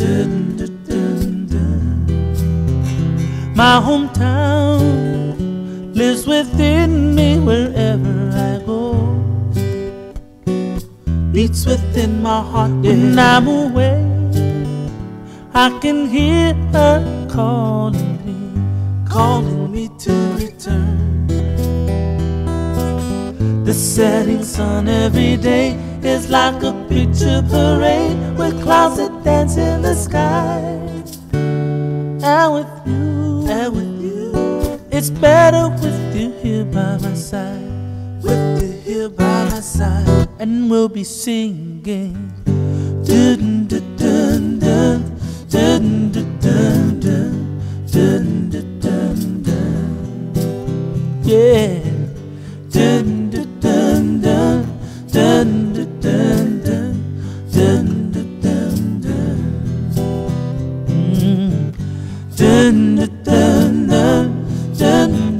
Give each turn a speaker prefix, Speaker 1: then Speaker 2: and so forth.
Speaker 1: dun, dun, dun, dun. My hometown lives within me wherever I go. Beats within my heart, yeah. When I'm away, I can hear her calling me to return. The setting sun every day is like a picture parade with clouds that dance in the sky. And with you, it's better with you here by my side. With you here by my side, and we'll be singing. Dun dun dun dun dun dun dun dun dun dun dun. Yeah. Dun dun dun dun dun dun dun dun dun dun dun. Dun dun dun dun dun.